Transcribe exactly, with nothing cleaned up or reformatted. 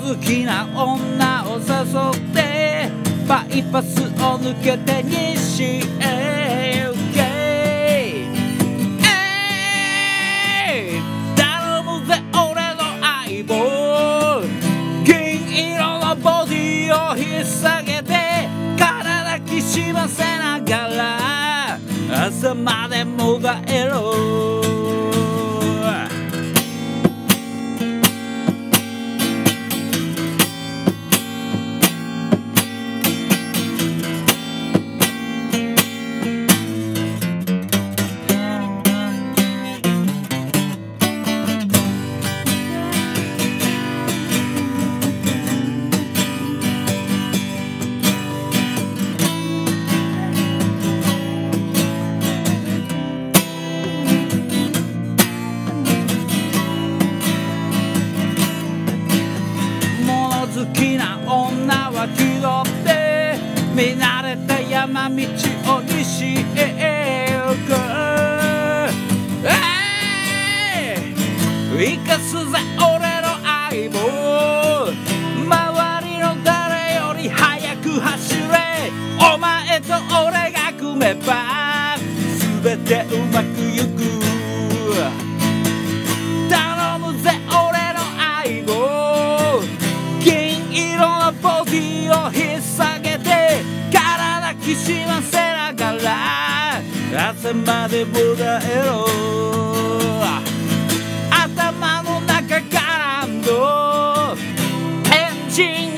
好きな女を誘ってバイパスを抜けて西へ行け、えい頼むぜ俺の相棒、銀色のボディを引っ提げて体きしませながら朝までもがえろ。好きな女は気取って見慣れた山道を西へ行く、生かすぜ俺の相棒、周りの誰より速く走れ、お前と俺が組めば全てうまくいく、頼むぜ俺の相棒、銀色のボディを引っ提げて体きしませながら朝までもがえろ。頭の中からのエンジン